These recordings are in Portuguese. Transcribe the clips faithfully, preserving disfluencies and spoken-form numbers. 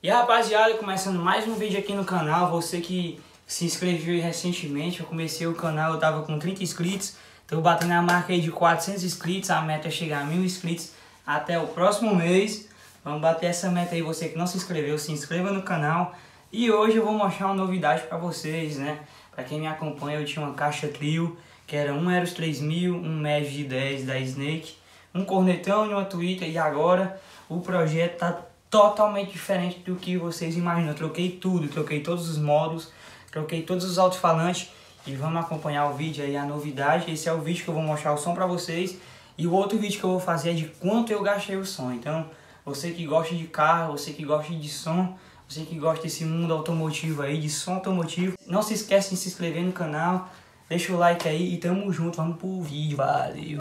E rapaziada, começando mais um vídeo aqui no canal. Você que se inscreveu recentemente, eu comecei o canal, eu tava com trinta inscritos. Tô batendo a marca aí de quatrocentos inscritos, a meta é chegar a mil inscritos até o próximo mês. Vamos bater essa meta aí, você que não se inscreveu, se inscreva no canal. E hoje eu vou mostrar uma novidade pra vocês, né? Pra quem me acompanha, eu tinha uma caixa trio, que era um Eros três mil, um Médio de dez da Snake, um cornetão e uma Twitter. E agora o projeto tá totalmente diferente do que vocês imaginam. Eu troquei tudo, troquei todos os módulos, troquei todos os alto-falantes. E vamos acompanhar o vídeo aí, a novidade. Esse é o vídeo que eu vou mostrar o som pra vocês. E o outro vídeo que eu vou fazer é de quanto eu gastei o som. Então, você que gosta de carro, você que gosta de som, você que gosta desse mundo automotivo aí, de som automotivo, não se esquece de se inscrever no canal, deixa o like aí e tamo junto, vamos pro vídeo, valeu!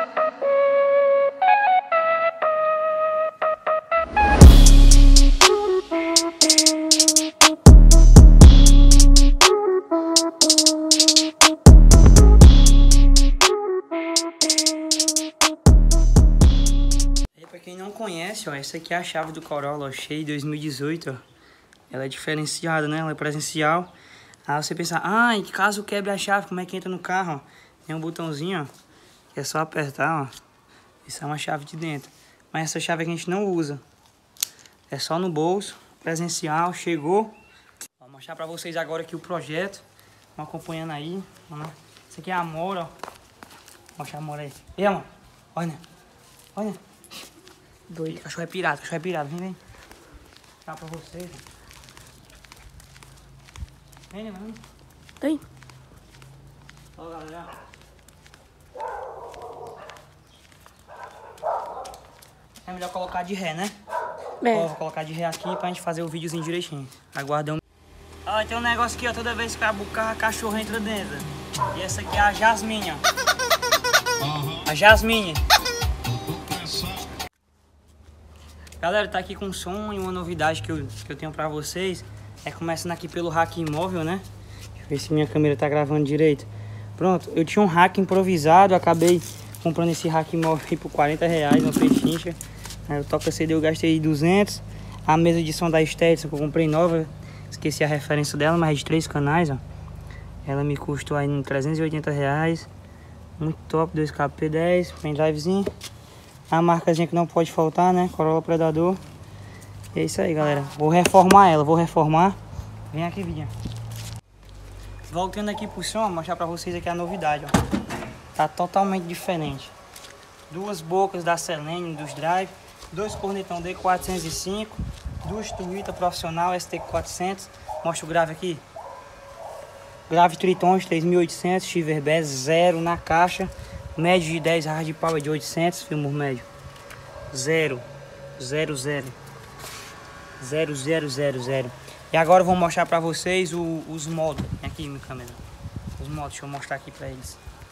Pra quem não conhece, ó, essa aqui é a chave do Corolla, ó, Cheio dois mil e dezoito, ó. Ela é diferenciada, né? Ela é presencial. Aí você pensa, ah, em caso quebre a chave, como é que entra no carro, ó? Tem um botãozinho, ó, que é só apertar, ó. Isso é uma chave de dentro. Mas essa chave aqui a gente não usa. É só no bolso, presencial, chegou. Vou mostrar pra vocês agora aqui o projeto. Vão acompanhando aí. Vamos lá. Esse aqui é a Amora, ó. Vou mostrar a Amora aí. E aí, mano? Olha, olha. Doido, cachorro é pirata, cachorro é pirata, vem, vem. Tá pra vocês. Vem, né, mano? Tem. Ó, galera. É melhor colocar de ré, né? É. Ó, vou colocar de ré aqui pra gente fazer o videozinho direitinho. Aguardam. Ó, tem um negócio aqui, ó, toda vez que abre o carro, a cachorra entra dentro. E essa aqui é a Jasmine, ó. A Jasmine. Galera, tá aqui com som e uma novidade que eu, que eu tenho pra vocês. É começando aqui pelo rack imóvel, né? Deixa eu ver se minha câmera tá gravando direito. Pronto, eu tinha um rack improvisado, acabei comprando esse rack imóvel aí por quarenta reais no Pechincha. Aí o toca C D eu gastei duzentos. A mesa de som da Stetson que eu comprei nova, esqueci a referência dela, mas é de três canais, ó. Ela me custou aí em trezentos e oitenta reais. Muito top, dois K P dez, pendrivezinho. A marcazinha que não pode faltar, né? Corolla Predador. E é isso aí, galera. Vou reformar ela, vou reformar. Vem aqui, Vidinha. Voltando aqui pro som, vou mostrar pra vocês aqui a novidade, ó. Tá totalmente diferente. Duas bocas da Selene dos drive. Dois cornetão D quatrocentos e cinco. Duas Twitter profissional S T quatrocentos. Mostra o grave aqui. Grave Tritons três mil e oitocentos. Shiver Bass zero na caixa. Médio de dez, hard power de oitocentos, filmos médio. Zero, zero, zero. Zero, zero, zero, zero. E agora eu vou mostrar pra vocês o, os modos. Aqui, minha câmera. Os modos, deixa eu mostrar aqui pra eles.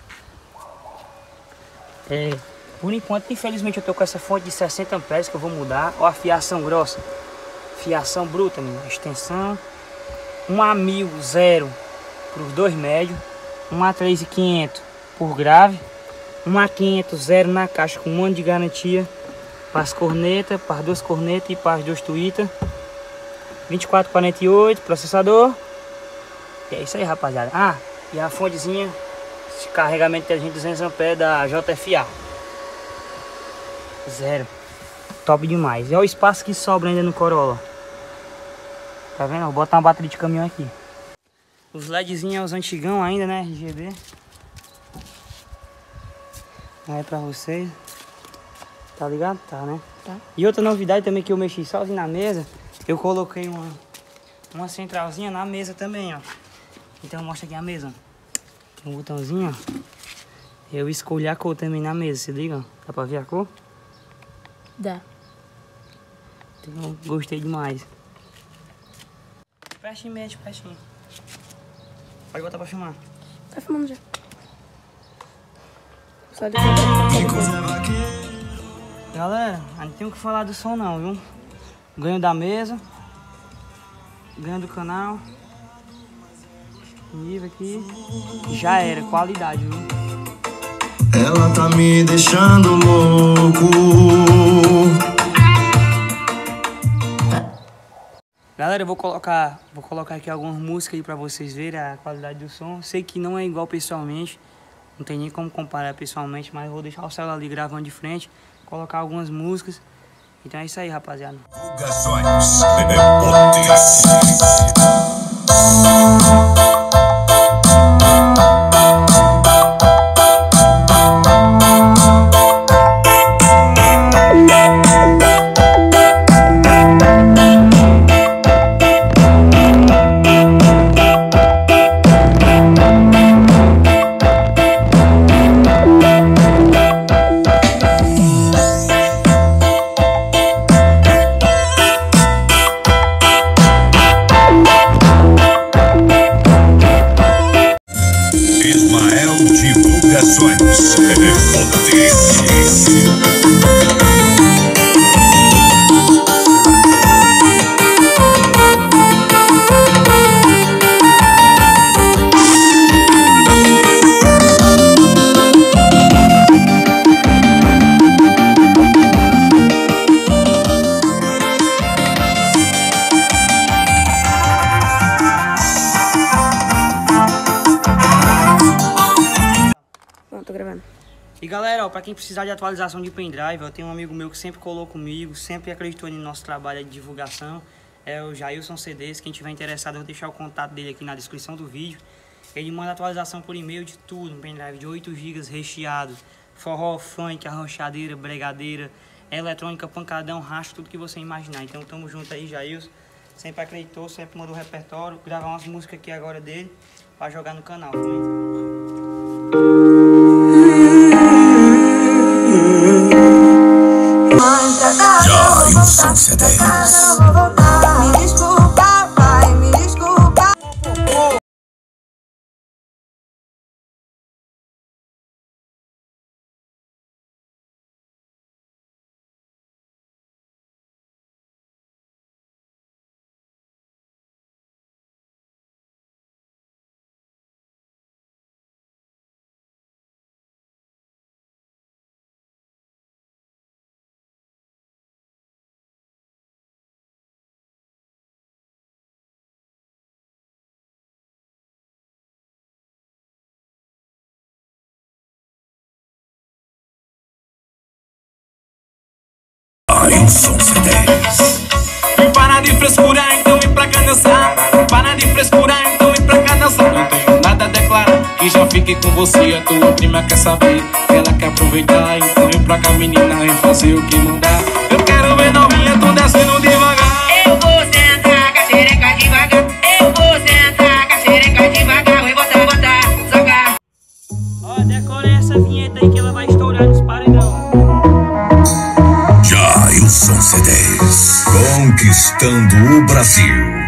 É, por enquanto, infelizmente, eu tô com essa fonte de sessenta amperes que eu vou mudar. Ó, a fiação grossa. Fiação bruta, minha. Extensão. Um A mil, zero, pros dois médios. Um A três mil e quinhentos por grave. Um A quinhentos, zero na caixa com um ano de garantia para as cornetas, para as duas cornetas e para as duas Twitter. vinte e quatro quarenta e oito processador. E é isso aí, rapaziada. Ah, e a fontezinha de carregamento inteligente duzentos amperes da J F A. Zero. Top demais. E olha o espaço que sobra ainda no Corolla. Tá vendo? Vou botar uma bateria de caminhão aqui. Os LEDzinhos é os antigão ainda, né? R G B. Aí pra vocês. Tá ligado? Tá, né? Tá. E outra novidade também que eu mexi sozinho na mesa. Eu coloquei uma, uma centralzinha na mesa também, ó. Então mostra aqui a mesa. Tem um botãozinho, ó. Eu escolhi a cor também na mesa, se liga? Dá pra ver a cor? Dá. Então gostei demais. Pertinho mesmo, pertinho. Pode botar pra filmar. Tá filmando já. Só de... Galera, não tem o que falar do som não, viu? Ganho da mesa. Ganho do canal. Nível aqui. Já era, qualidade, viu? Ela tá me deixando louco. Galera, eu vou colocar, vou colocar aqui algumas músicas aí pra vocês verem a qualidade do som. Sei que não é igual pessoalmente, não tem nem como comparar pessoalmente, mas eu vou deixar o celular ali gravando de frente, colocar algumas músicas. Então é isso aí, rapaziada. Divulgações, potência. Divulgações, potência. Tô gravando. E galera, ó, pra quem precisar de atualização de pendrive, eu tenho um amigo meu que sempre colou comigo, sempre acreditou no nosso trabalho de divulgação, é o Jailson C Ds. Quem tiver interessado, eu vou deixar o contato dele aqui na descrição do vídeo. Ele manda atualização por e-mail de tudo, um pendrive de oito gigas recheado, forró, funk, arrochadeira, bregadeira, eletrônica, pancadão, racho, tudo que você imaginar. Então tamo junto aí, Jailson. Sempre acreditou, sempre mandou repertório, gravar umas músicas aqui agora dele pra jogar no canal também. Jailson C Ds. Me desculpa, vai, me desculpa. Jailson C Ds. Para de frescurar, então vem pra cá dançar. Para de frescurar, então vem pra cá dançar. Não tenho nada a declarar, que já fiquei com você. A tua prima quer saber, ela quer aproveitar. Então vem pra cá, menina, e fazer o que mandar. Eu quero ver novinha, tu descendo devagar. Eu vou sentar com a xereca devagar. Eu vou sentar com a xereca devagar. Vou botar, botar, socar. Ó, decorem essa vinheta aí que ela vai estourar nos paredão. Jailson C Ds, conquistando o Brasil.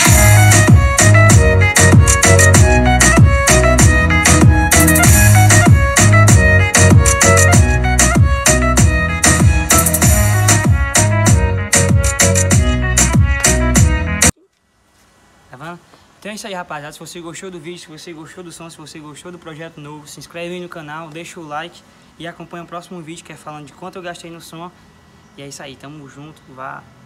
Tá vendo? Então é isso aí, rapaziada. Se você gostou do vídeo, se você gostou do som, se você gostou do projeto novo, se inscreve aí no canal, deixa o like e acompanha o próximo vídeo que é falando de quanto eu gastei no som. E é isso aí, tamo junto, vá.